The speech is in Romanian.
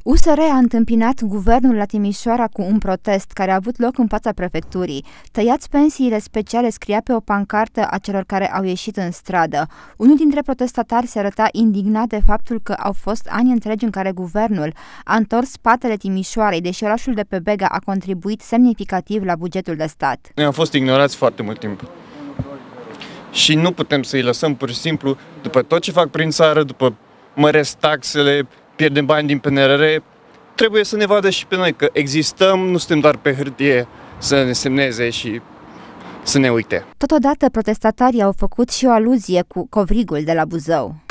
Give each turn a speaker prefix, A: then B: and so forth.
A: USR a întâmpinat guvernul la Timișoara cu un protest care a avut loc în fața prefecturii. Tăiați pensiile speciale, scria pe o pancartă a celor care au ieșit în stradă. Unul dintre protestatari se arăta indignat de faptul că au fost ani întregi în care guvernul a întors spatele Timișoarei, deși orașul de pe Bega a contribuit semnificativ la bugetul de stat.
B: Noi am fost ignorați foarte mult timp. Și nu putem să-i lăsăm pur și simplu, după tot ce fac prin țară, după măresc taxele, pierdem bani din PNRR, trebuie să ne vadă și pe noi că existăm, nu suntem doar pe hârtie să ne semneze și să ne uite.
A: Totodată, protestatarii au făcut și o aluzie cu covrigul de la Buzău.